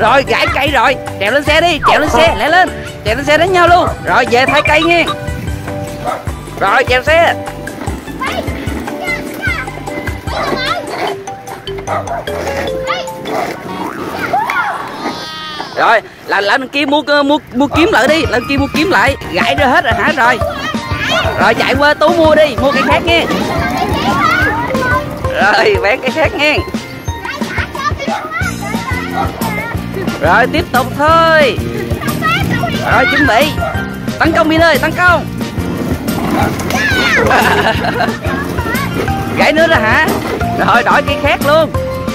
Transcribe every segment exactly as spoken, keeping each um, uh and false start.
Rồi gãy cây rồi. Trèo lên xe đi, trèo lên xe, lẹ lên. Trèo lên xe đánh nhau luôn. Rồi về thay cây nha. Rồi trèo xe. Rồi là lên kia mua mua mua kiếm lại đi, lên kia mua kiếm lại. Gãy ra hết rồi hả? Rồi. Rồi chạy qua Tú mua đi, mua cây khác nha. Rồi bán cây khác nha. Rồi tiếp tục thôi. Rồi chuẩn bị tấn công Bin ơi, tấn công. Gãy nữa rồi hả? Rồi đổi cây khác luôn.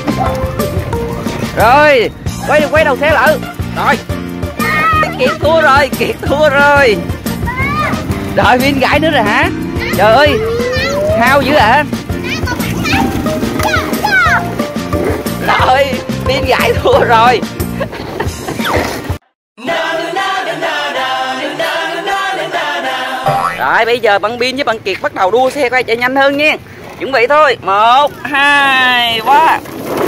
Rồi quay quay đầu xe lại. Rồi Kiệt thua rồi, Kiệt thua rồi. Rồi Bin gãy nữa rồi hả? Trời ơi hao dữ hả? Rồi Bin gãy thua rồi. Rồi bây giờ bạn Bin với bạn Kiệt bắt đầu đua xe coi chạy nhanh hơn nha. Chuẩn bị thôi. Một, hai, ba.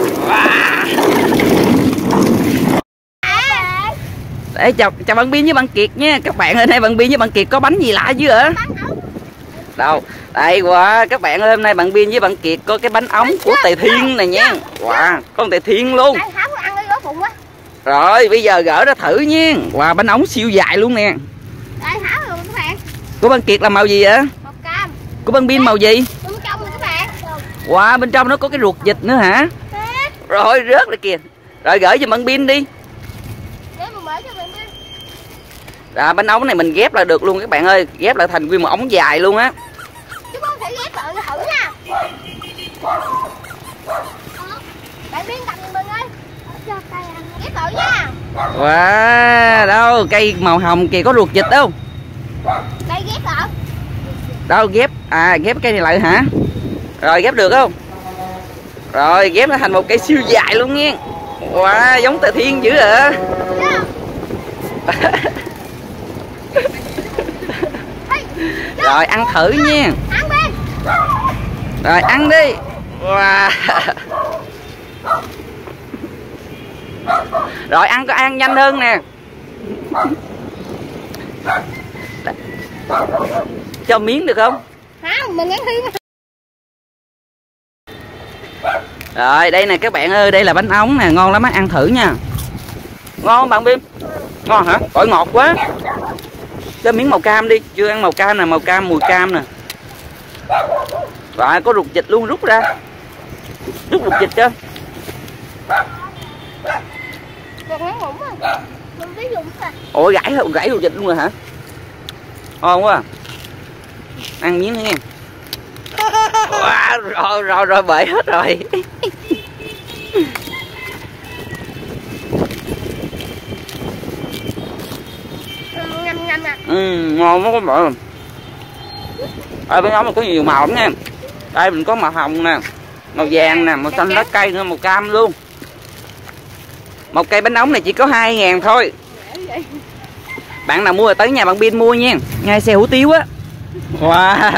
Để chào chào bạn Bin với bạn Kiệt nha. Các bạn ơi, nay bạn Bin với bạn Kiệt có bánh gì lạ chứ hả? Đâu? Đây wow, các bạn ơi, hôm nay bạn Bin với bạn Kiệt có cái bánh ống của Tề Thiên này nha. Wow, con Tề Thiên luôn. Rồi bây giờ gỡ ra thử nha. Wow, bánh ống siêu dài luôn nè. Đây tháo rồi các bạn. Của bạn Kiệt là màu gì vậy? Màu cam. Của bạn Bin màu gì? Bên trong rồi các bạn. Wow, bên trong nó có cái ruột vịt nữa hả? Thế. Rồi rớt rồi kìa. Rồi gửi cho bạn Bin đi. Để mà mở cho bạn Bin. Rồi bánh ống này mình ghép lại được luôn các bạn ơi, ghép lại thành nguyên một ống dài luôn á. Chúng con sẽ ghép lại thử nha. Bạn Bin cầm giùm mình ơi. Cho cây ăn. Ghép lại nha. Wow, đâu cây màu hồng kìa, có ruột vịt đâu. Đây ghép lại. Đâu ghép, à ghép cây này lại hả? Rồi ghép được không? Rồi ghép nó thành một cây siêu dài luôn nha. Wow, giống Tề Thiên dữ ạ. Rồi ăn thử nha. Ăn đi. Rồi ăn đi. Wow. Rồi ăn có ăn nhanh hơn nè. Cho miếng được không? Không, mình ăn thêm. Rồi đây nè các bạn ơi, đây là bánh ống nè, ngon lắm á, ăn thử nha. Ngon không bạn Bin? Ngon hả? Tỏi ngọt quá. Cho miếng màu cam đi, chưa ăn màu cam nè, màu cam mùi cam nè. Rồi có ruột vịt luôn, rút ra. Rút ruột vịt cho. Còn ngắn ngủn rồi. Mình ví dụ rồi. Ôi gãy gãy ruột vịt luôn rồi hả? Ngon quá. Ăn miếng nữa nha. Wow, rồi rồi rồi bể hết rồi. Ngâm ngâm nè. Ừ, ngon quá các bạn. Ở bên đó mình có nhiều màu lắm nha. Đây mình có màu hồng nè, màu vàng nè, màu xanh lá cây nữa, màu cam luôn. Một cây bánh ống này chỉ có hai ngàn thôi. Bạn nào mua rồi tới nhà bạn Bin mua nha. Ngay xe hủ tiếu á. Wow.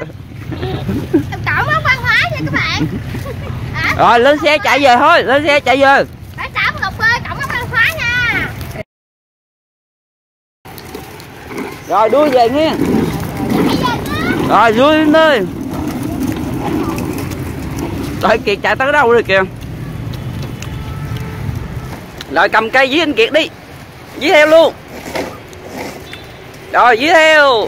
Cổng món văn hóa nha các bạn. À, rồi lên xe chạy về thôi, lên xe chạy về. phải cổng Ngọc ơi, cổng món văn hóa nha. Rồi đuôi về nha. Rồi đuôi lên đi. Rồi Kiệt chạy tới đâu rồi kìa. Rồi cầm cây với anh Kiệt đi. Dí theo luôn. Rồi dí theo.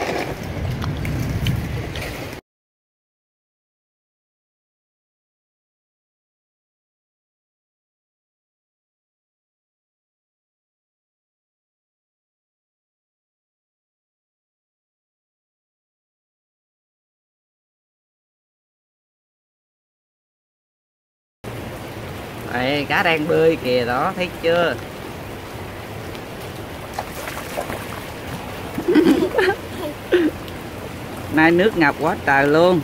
Đây, cá đang bơi kìa đó, thấy chưa? Nay nước ngập quá trời luôn.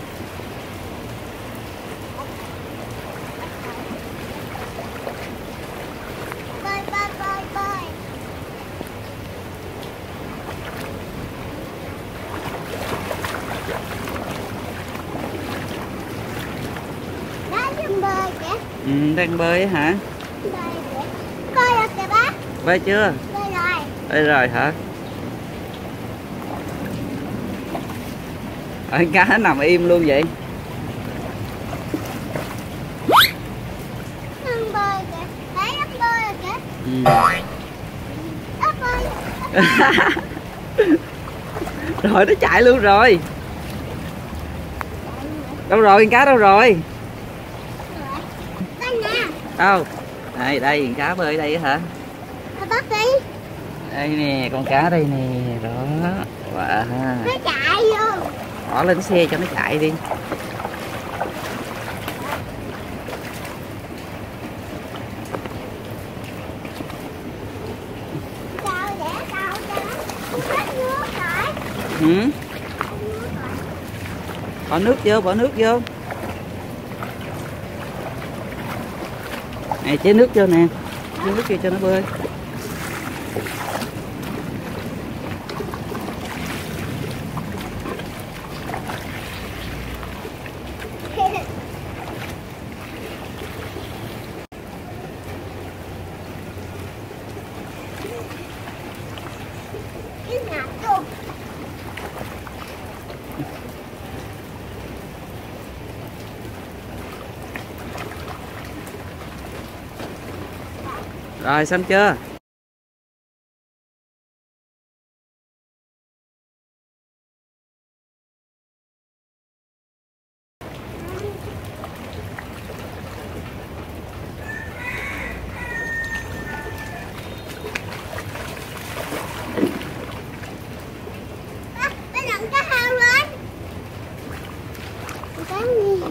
Bơi bơi bơi bơi. Đang bơi kìa. Ừ, đang bơi hả? Bơi kìa. Coi kìa bác. Bơi chưa? Bơi rồi. Bơi rồi hả? Ở cá nó nằm im luôn vậy. Nó bơi kìa. Đấy, nó bơi rồi kìa. Ừ. Nó bơi. Rồi nó chạy luôn rồi. Đâu rồi con cá đâu rồi? Đây nè. Đâu? Đây đây con cá bơi ở đây hả? Nó bắt đi. Đây nè con cá đây nè, đó. Wow. Nó chạy vô. Bỏ lên xe cho nó chạy đi. Sao để sao cho nó hết nước rồi. Ừ. Bỏ nước vô, bỏ nước vô. Nè chế nước vô nè. Chế nước vô cho nó bơi. Cái ngạt luôn. Rồi xong chưa? À, bây giờ cái heo lên. Cái gì?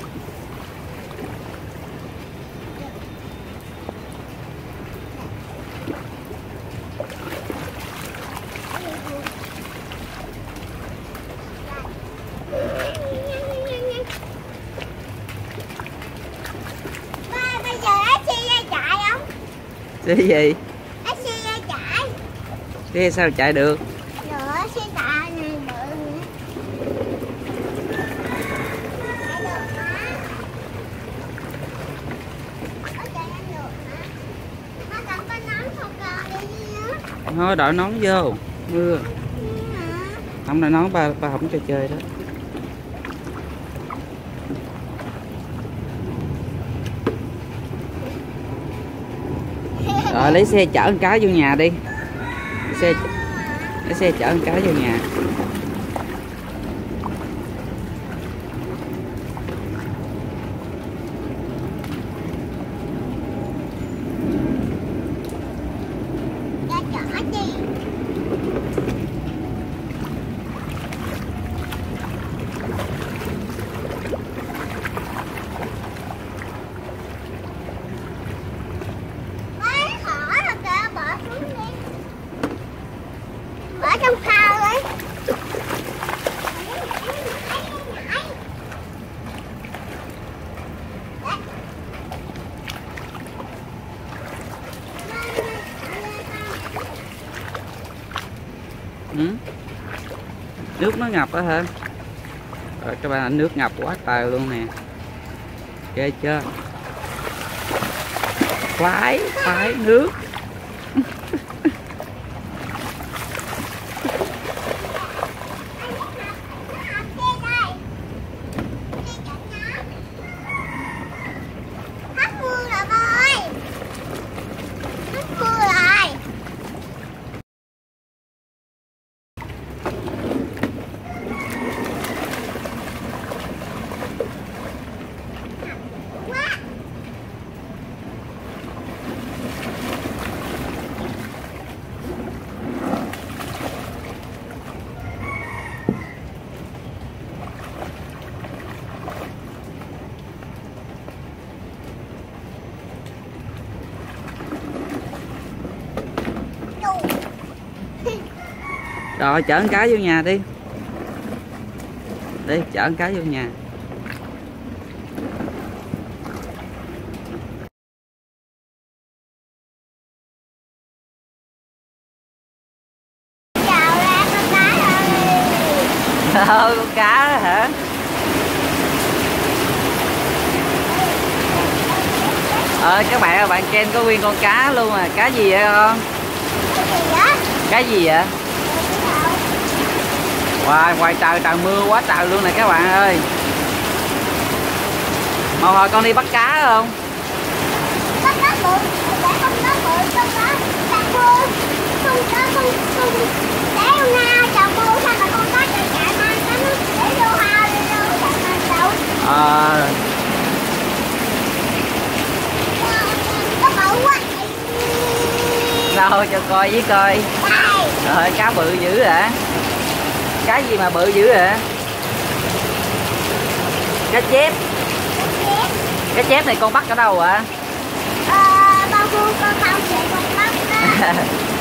Ba, bây giờ á xe ra chạy không? Xe gì? Á xe ra chạy. Xe sao chạy được? Rồi xe chạy này bự nữa. Chạy được hả? Có chạy ăn được hả? Nó cần có nón không cần đi nữa. Thôi đội nón vô. Mưa. Không là nón ba ba không cho chơi đó. Rồi lấy xe chở con cá vô nhà đi. Lấy xe lấy xe chở con cá vô nhà. Ra chở đi. Mấy hỏi là kìa, bỏ xuống đi. Bỏ trong phao đi. Ừ. Nước nó ngập á hả? Rồi các bạn, nước ngập quá trời luôn nè. Ghê chưa? Khoái, khoái nước. Hết mưa rồi ba ơi. Hết mưa rồi. Quá. Đủ. Rồi chở con cá vô nhà đi. Đi chở con cá vô nhà. Chào ra con cá ơi. Ờ, con cá đó hả? Ờ các bạn, bạn Ken có nguyên con cá luôn à. Cá gì vậy con? Cái gì vậy? Cái gì vậy? Ngoài ngoài trời trời mưa quá trời luôn này các bạn ơi. Một hồi con đi bắt cá không? Bắt cá bự, để con cá bự con cá đang mưa. Con cá con con để con na chờ mưa sao mà con cá nó chạy mai nó để vô hao đi đâu chạy mai đâu. Ờ. Nó bự quá. Đâu cho coi với coi. Đây. Trời ơi, cá bự dữ hả? Cá gì mà bự dữ hả? Cá chép. Cá chép này con bắt ở đâu ạ? Ờ, bao vuông con không sẽ con bắt đó.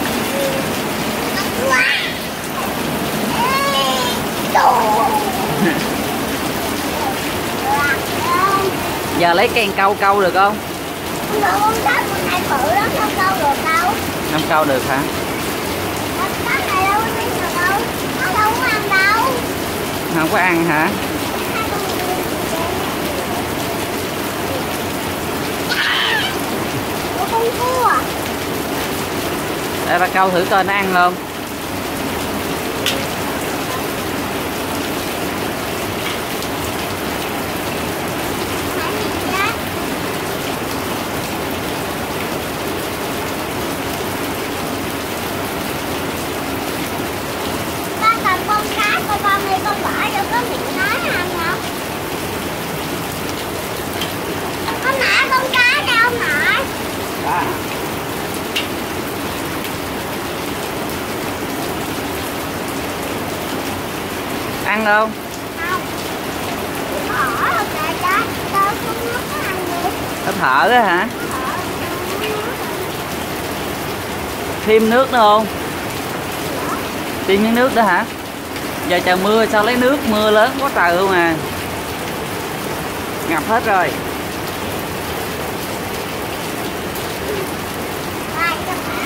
Quá. Giờ lấy cây câu câu được không? Không được, con cá con này bự lắm, không câu được đâu. Không câu được hả? Cá này đâu có biết được đâu, nó đâu có ăn đâu. Không có ăn hả? Con cua à? Để bà câu thử coi nó ăn không? Con cầm con cá, con con đi con bỏ vô cái miệng nó ăn không? Con nãy con cá đâu ông nội? À. Ăn không? Không. Bỏ không kệ cho, đâu không có ăn được. Nó thở đó hả? Bỏ. Thêm nước nữa không? Thêm miếng nước đó hả? Giờ trời mưa sao lấy nước, mưa lớn quá trời luôn à. Ngập hết rồi. Đây, các bạn.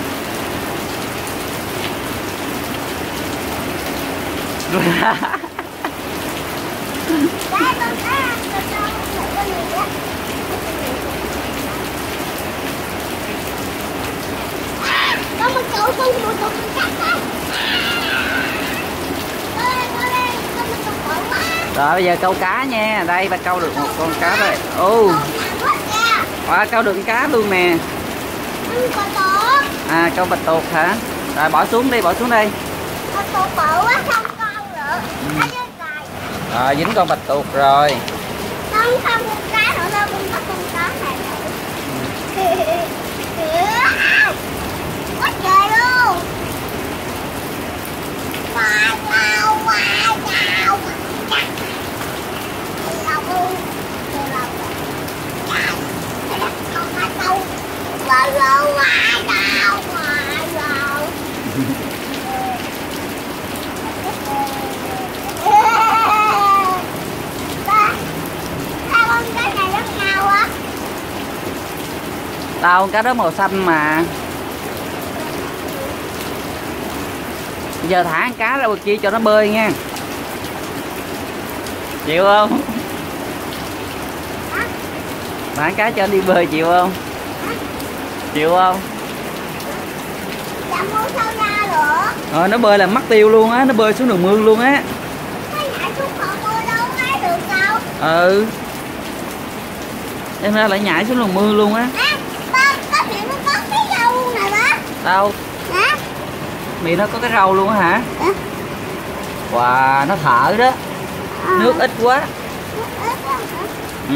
Đây, con cá ăn được đâu, không được con gì á. Con một cậu con một cậu con cắt á. Con đây, con đây, con một cậu cậu quá. Rồi bây giờ câu cá nha. Đây bà câu được một con cá rồi. Ô. Con nặng quá kìa. Wow, câu được con cá luôn nè. Ừ, con tuột. À câu bạch tuộc hả? Rồi bỏ xuống đi, bỏ xuống đây. Con tuột bự quá không con được. Ở dưới cài. Rồi dính con bạch tuộc rồi. Không không con cá nữa đâu, con bắt con cá này nữa. Quá trời luôn. Wow, wow, wow, wow. Lâu luôn. Lâu rồi. Trời, cái đất con cá sâu. Wow, wow, wow, wow, wow. Ba, hai con cá này rất ngầu á. Đâu con cá đó màu xanh mà. Giờ thả con cá ra bên kia cho nó bơi nha. Chịu không? Hả? Thả con cá cho nó đi bơi chịu không? Hả? Chịu không? Dạ mua sao ra được. Rồi nó bơi là mất tiêu luôn á, nó bơi xuống đường mương luôn á. Thấy nhảy xuống hồ bơi đâu thấy được đâu. Ừ. Em ra lại nhảy xuống đường mương luôn á. À, ba, có miệng nó có cái dâu luôn nè ba. Đâu? Hả? Miệng nó có cái râu luôn á hả? Hả? Wow, nó thở đó. À. Nước ít quá. Nước ít quá hả? Ừ.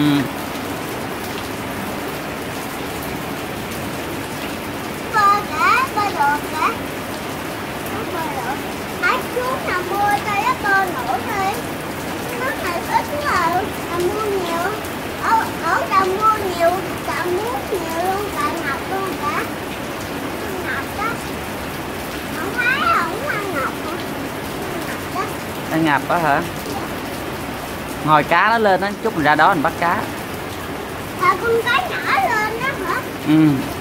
Bơi kìa, bơi được kìa. Nó bơi được. Hãy xuống nào bơi cho nó bơi nữa đi. Nước này ít quá rồi. Đầm mua nhiều. Ở, ở đầm mua nhiều, đầm mua nhiều luôn, tại ngập luôn cả. Ngập đó. Không thấy không ăn ngập hả? Ngập đó. Nó ngập đó hả? Ngồi cá nó lên đó, chút mình ra đó mình bắt cá. À, con cá nhỏ lên đó hả? Ừ.